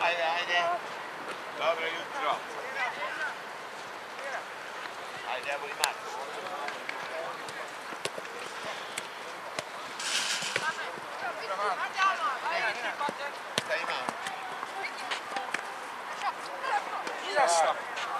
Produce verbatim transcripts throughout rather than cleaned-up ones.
Ajde, ajde. Dobro jutro. Ajde, evo i Marko. Šta imam? Izašla.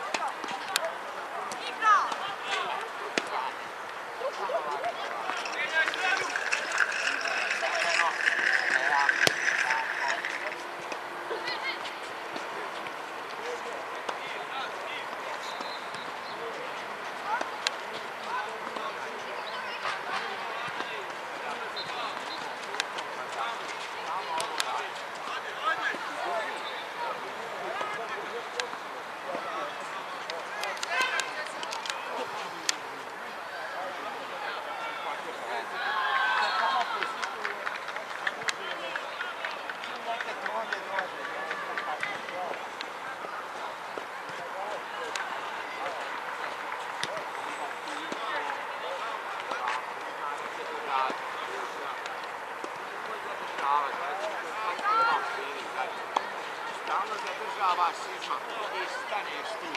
Stalno zadržavaš izmak i staneš tu.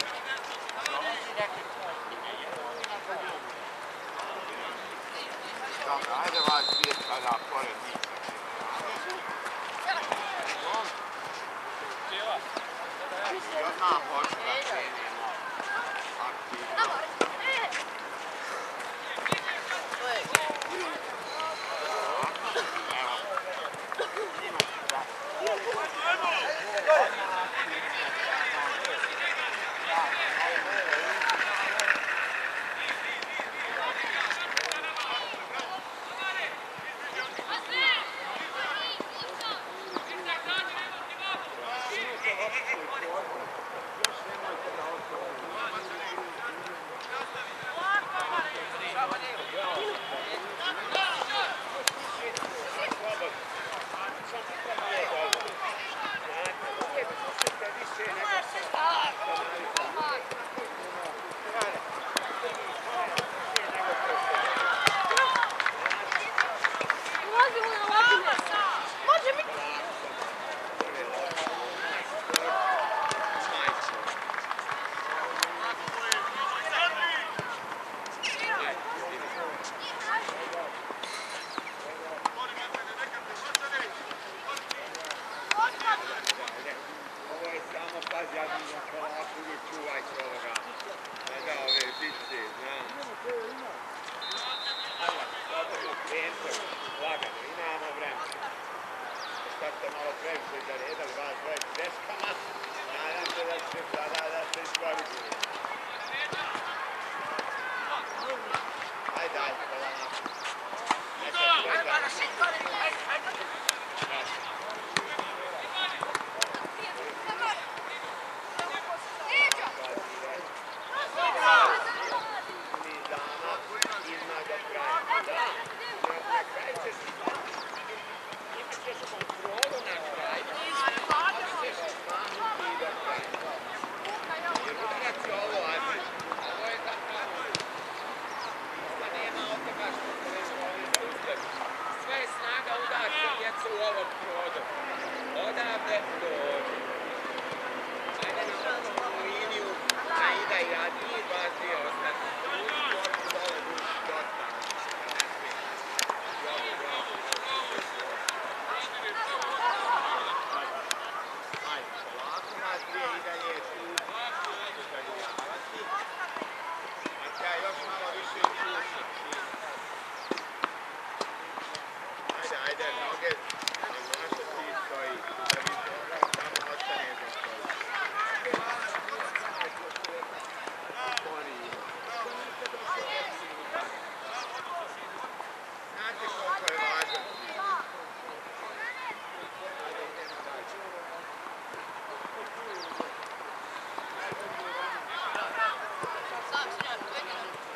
Dobro, ajde vas dvije kada pored njih. I odmah hoću da krenemo aktivno. Pazi, ja sam polako uvijek čuvaj se ovoga. Ne da ove žice, znam. Ajde, slobodno krenite, lagano, imamo vremena. Sad ste malo previše zaredali vas dvoje greškama. Nadam se da će sada da se iskoristiti. Ajde, ajde, polako. Neka svega. Sve je snaga udarca djecu u ovom produ. Odavde dođe. Ajde na osnovnu liniju, a Ida i Adi, dva, tri, ostati. Dole, duši, dosta. Ajde, polako nas dvije i dalje je tu. A ja još malo više upušam. Ajde, ajde, noge, naša ti stoji, da vidimo, samo ostane za stoji. Znate koliko je važan. Ajde, idemo dalje.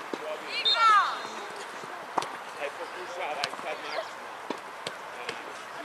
Aj, pokušavaj sad maksimum.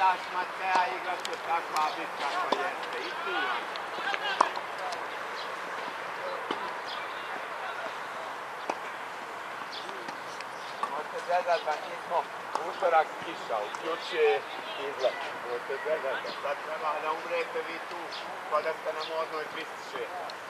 daš Matea, igra će takva bit kakva jeste. I ti on. Možete gledat da nismo utorak kiša, uključuje izlet. Možete gledat da sad treba da umrete vi tu, pa da ste na modnoj pistiše.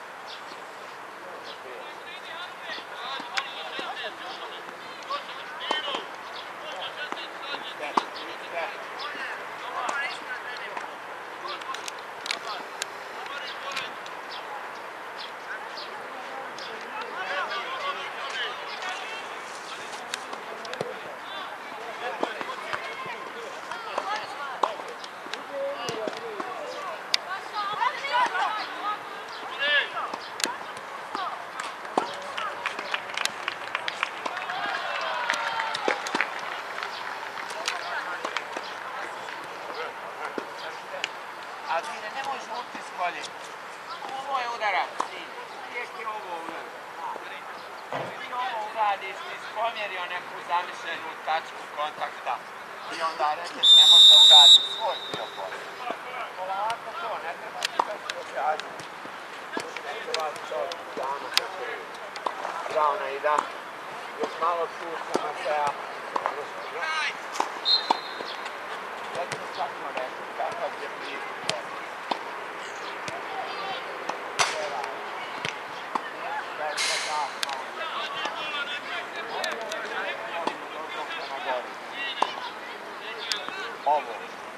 A Zine, nemoj žuti s kolje. Ovo je udarac, Zine. Uvijek je ovo udarac. Ti ovo uradiš, ti spomjerio neku zamišljenu tačku kontakta. I onda rekeš ne može da uradi svoj dio polje. Polako to, ne treba ti sve što kažem. Ne treba ti to dana kako je. Ravna i da. Još malo šuša na seja. Zato sad smo rekli, kakav je pristup. Ovo.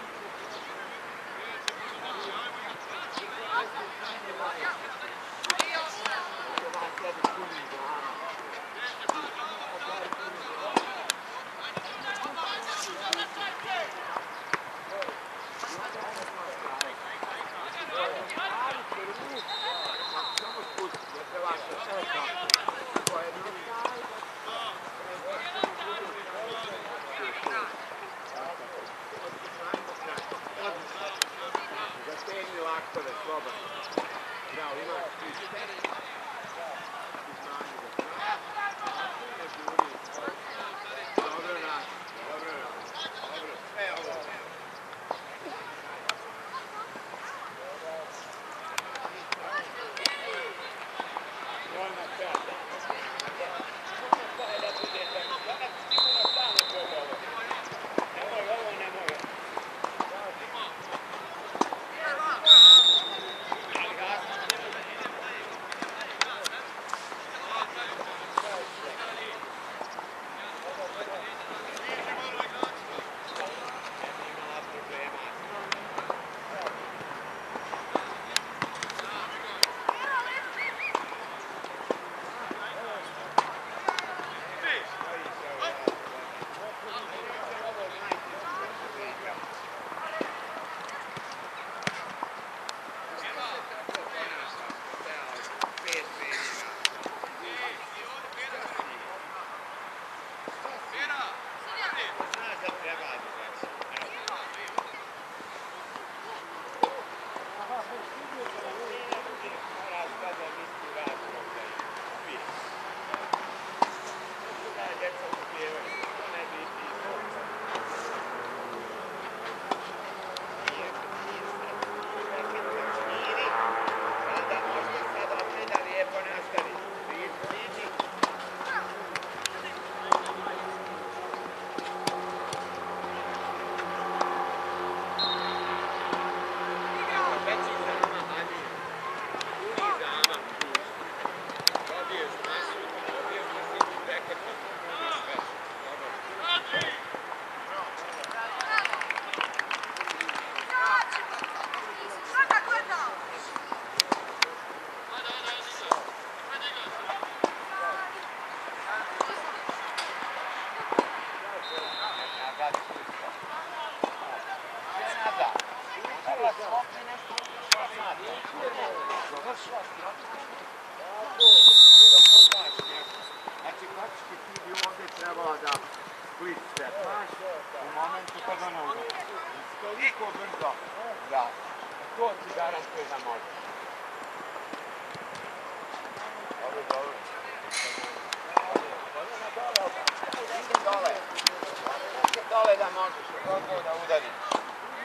Zategni laktove, slobodno. Bravo, imaš ti. Dobro rad, dobro rad. Dobro, sve ovo. Norma peta. Norma pa je da budete. Sada sigurno stalno treba ovo. Nemoj ovo, nemoj ovo. Znači, praktički ti bi ovdje trebala da split step, znaš, u momentu kad ona udara. Toliko brzo da to ti garantuje da može. Dobro, dobro. Idi dole. Idi dole da možeš, kako da udariš.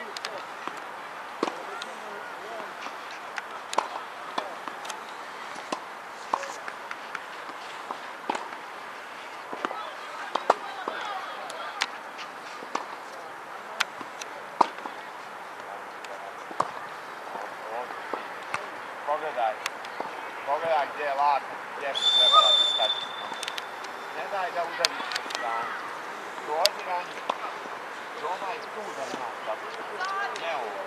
daj da udariš po stranu. Dođi ranije. Probaj tu da imaš da ne ovo.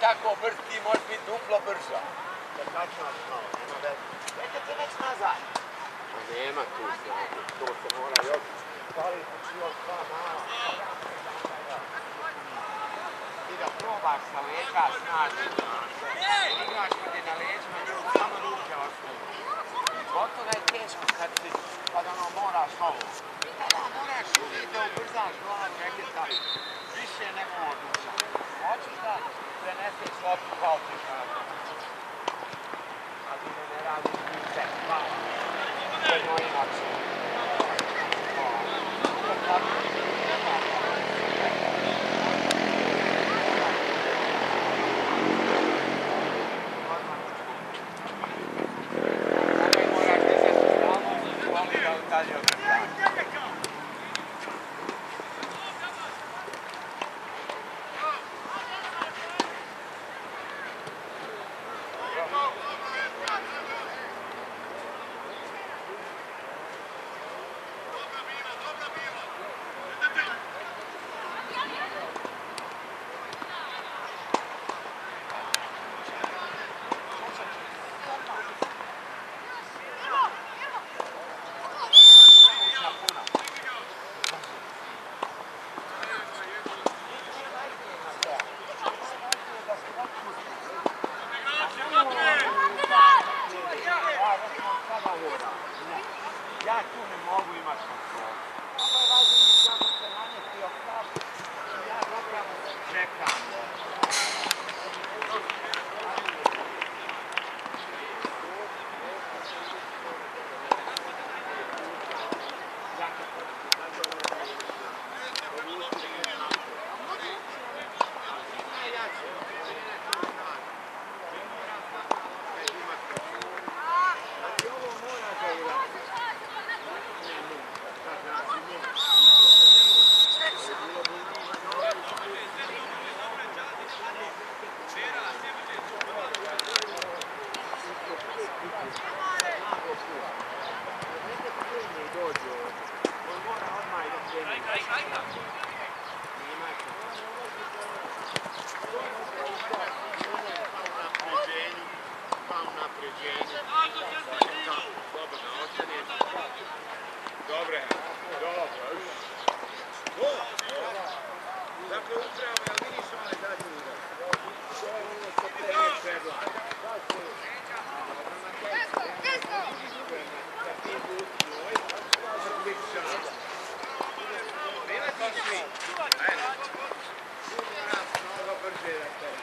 tako brz, ti možeš biti duplo brzo. Da kačnaš malo, nema veze. Neka ti već nazad. Pa nema tu snage, to se mora još. Stali ti još dva mala. Ti da probaš sa leđa snažno. Igraš kad je na leđima, njegu samo ruke ostaju. Gotovo je teško kad si, kad ono moraš ovo. Tada moraš uvijek da ubrzaš glavu reketa više nego odluča. Hoćeš da preneseš loptu kao ti kada. Ali ne radiš ti sve. Hvala. To je moj način. Ja tu ne mogu imati kontrolu. Ovo je važno vidjeti kako se nanjetio krap i ja zapravo čekam. Dobre, dobro. Dakle, upravo, jel vidiš onaj zadnji udar? To je ono što te predlaže. Bile to svi. Ajde. Mnogo brže da te.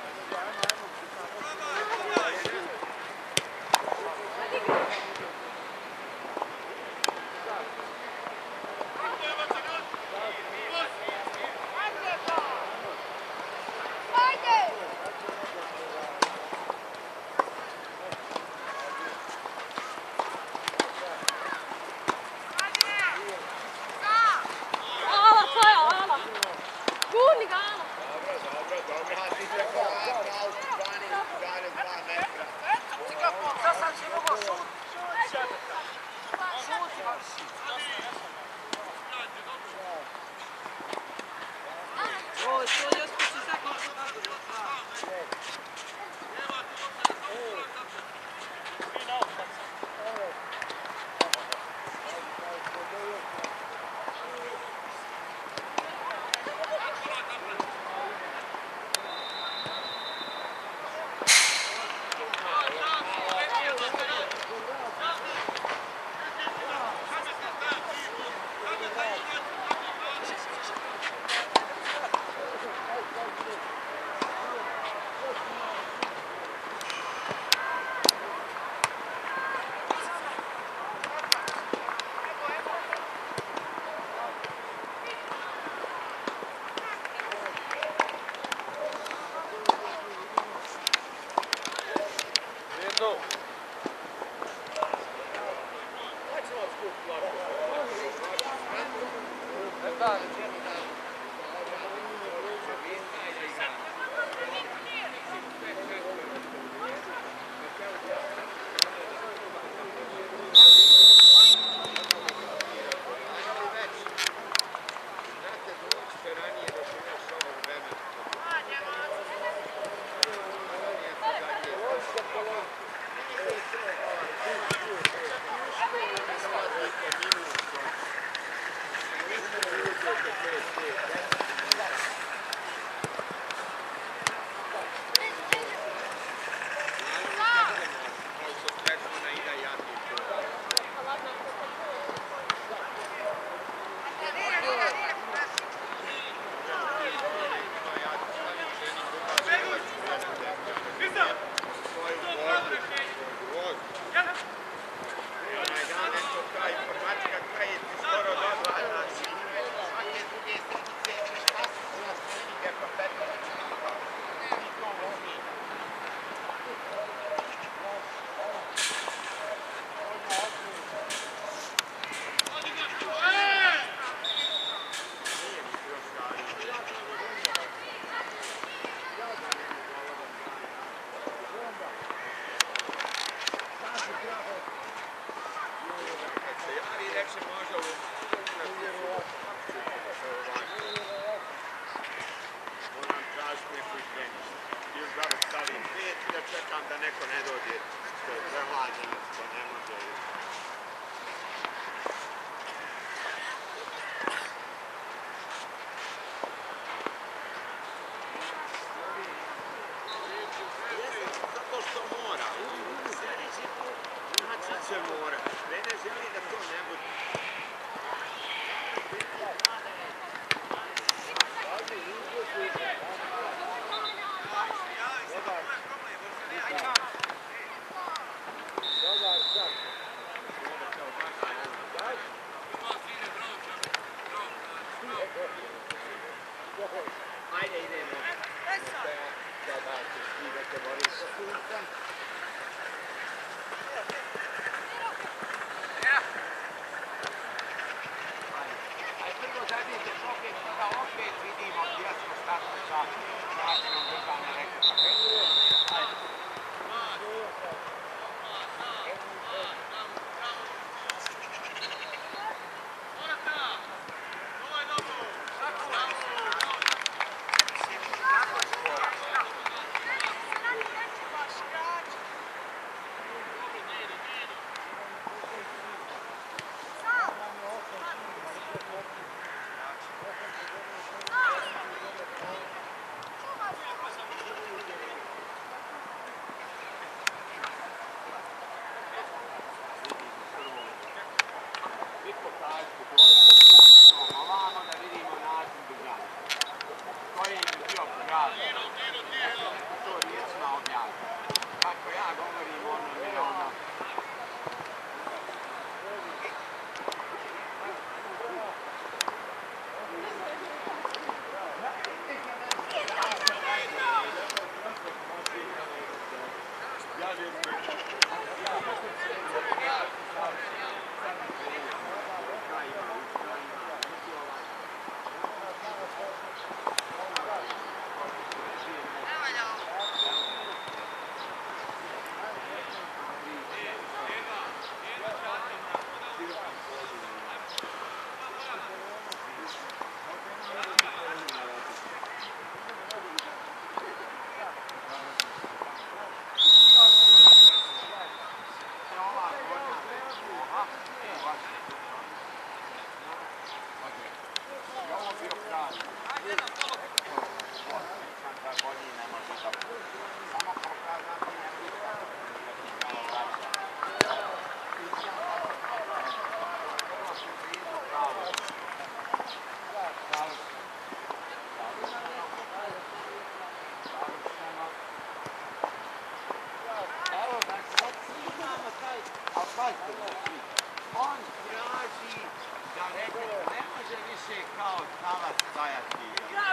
ljepše može u moram tražiti neku i trenuš. Još da stavim pet i da čekam da neko ne dođe što je prehladnjeno, što ne može. Zato što mora. Sljedeći put znači će mora. Mene želi da to ne bude. Ajde idemo. Sada ćeš ti da te boriš sa suncem. Ajde prvo zadnijete opet, da opet vidimo gdje smo stati sa načinom državne reketa. Ajde. On traži da reket ne može više kao talac stajati.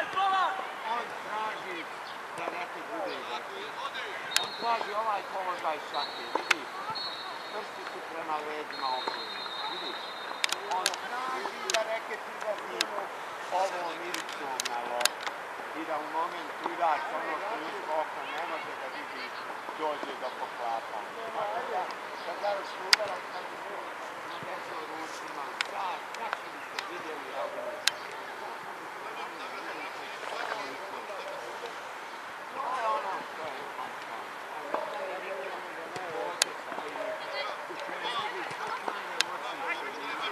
On traži da reket bude izaći. On traži ovaj položaj šake, vidiš? Prsti su prema leđima okreni, vidiš? On traži da reket izaći ovom iricom na lop i da u moment udar s ono što usko oko ne može da vidi dođe do poklapanja. Kad završi udarak, kad bi bilo na desno ručima, sad, kad će bi se vidjeli ovdje? To je ono što je fantasno. Ovdje stoji u čemu sasmanje moći što je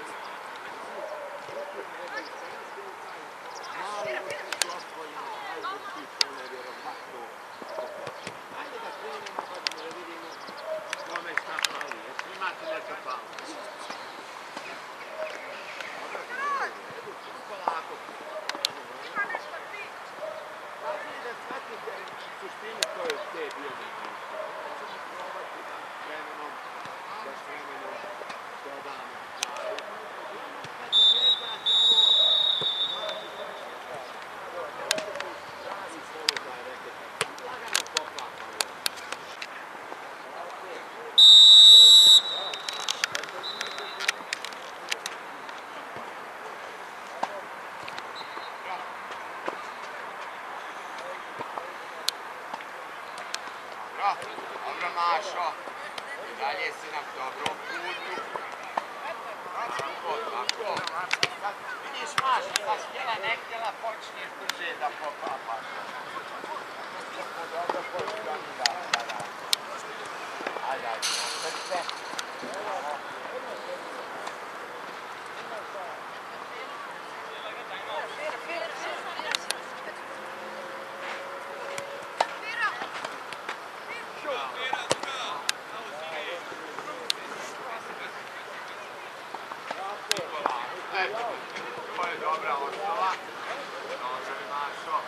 mali vrsti osvojimo, ajde ti to nevjerovatno. Ajde da krenemo pa ćemo da vidimo kome šta fali. Jesi imate nešto fali? Polako. Ima nešto ti. Važno je da shvatite suštinu koje je te bio nekako. Da ćemo probati da vremenom, da s vremenom dodamo stvari. Kad izvjetate ovo, morate pravi položaj reketa. Lagano poklapamo. Dobro, Mašo. I dalje si na dobrom putu. Tako, tako. Kad vidiš maši, kad htjela ne htjela, počneš brže da popapaš. Tako dobro počne da mi da sada. Ajde, ajde, na srce. To je dobra osnova. Dobro je Mašo.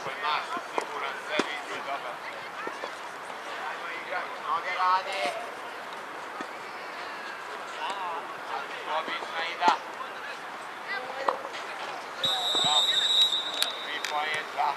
koji maše siguran servis je dobar. Ajmo igrati, noge rade. Obična ida. Tri pojenta.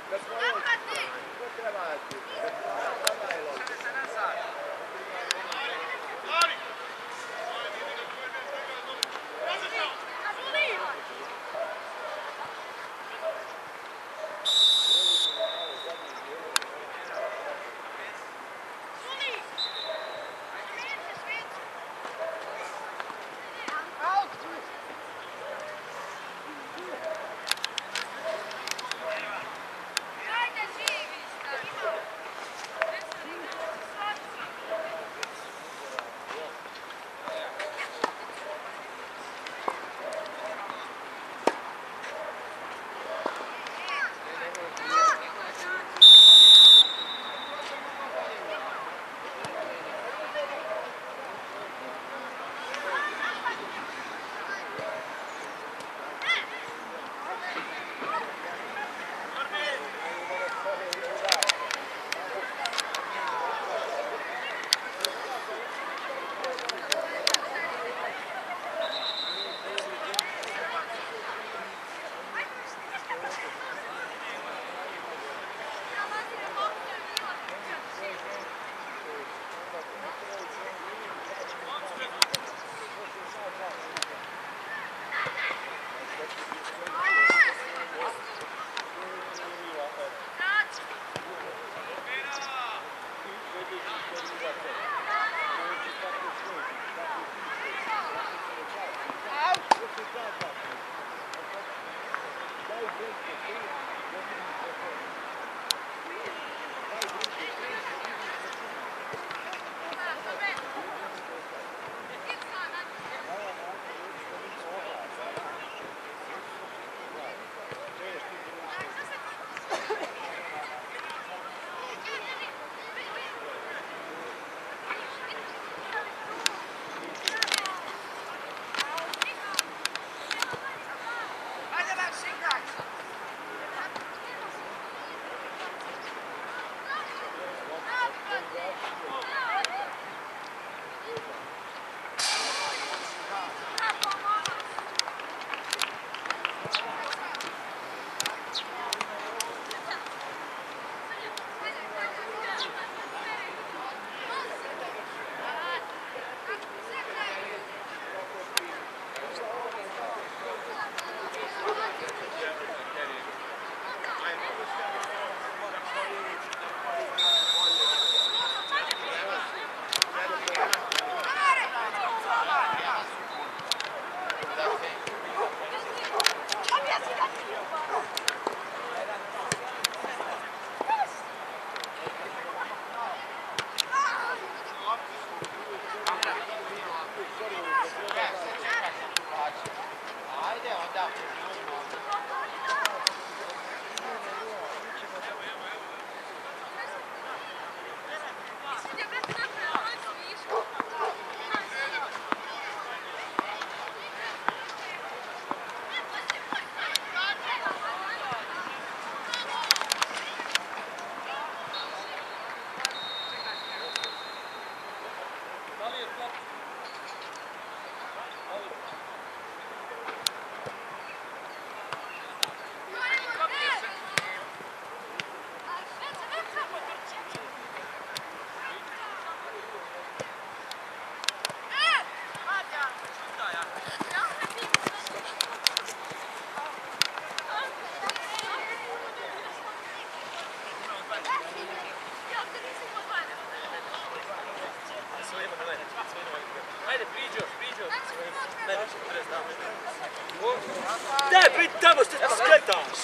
Daj, prid tamo što ti skletaš!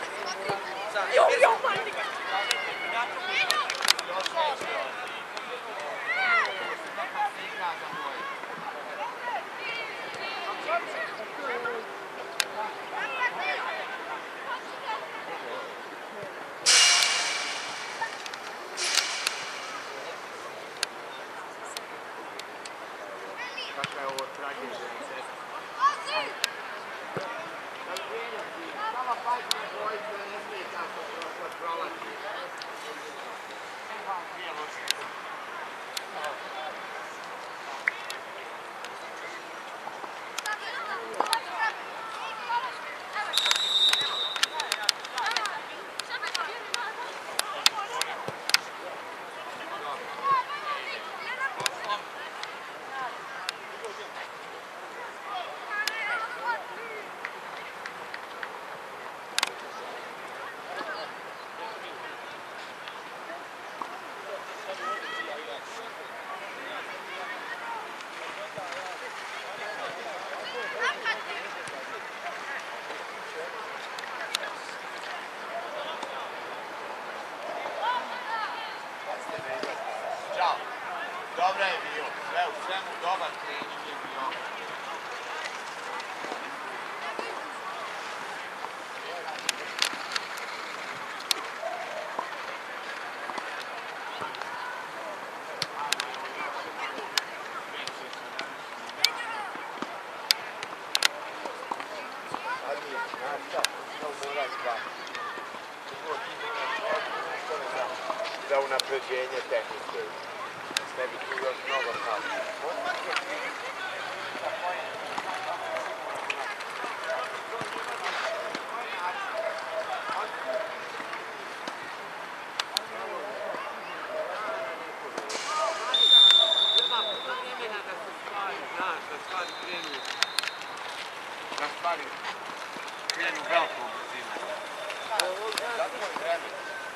Jo, jo! Kakva je ovo tragedija? za unapređenje tehnike. Ne bi tu još mnogo znao. Da stvari krenu velikom brzinom. Zato je vreme.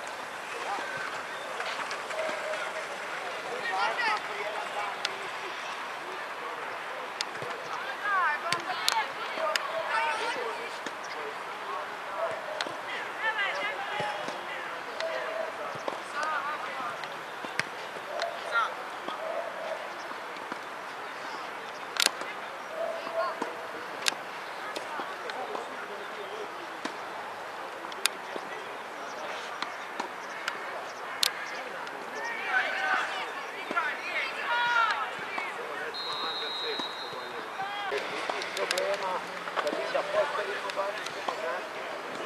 Problema, da mi da postavimo bazičke podatke.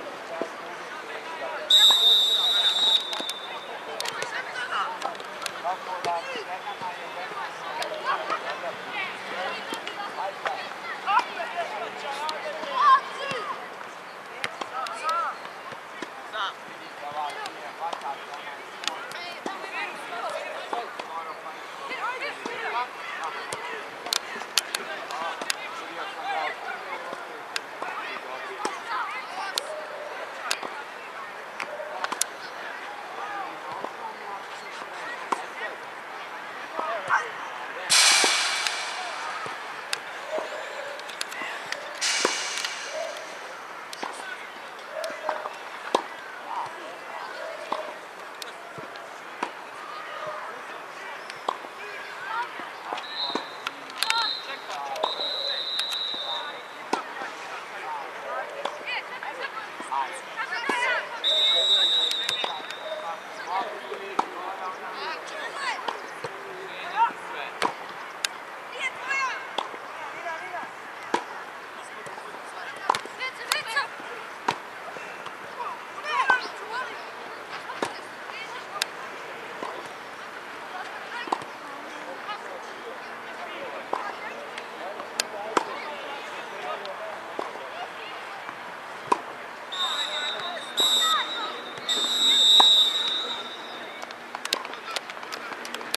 Kako da ženama je Ajde,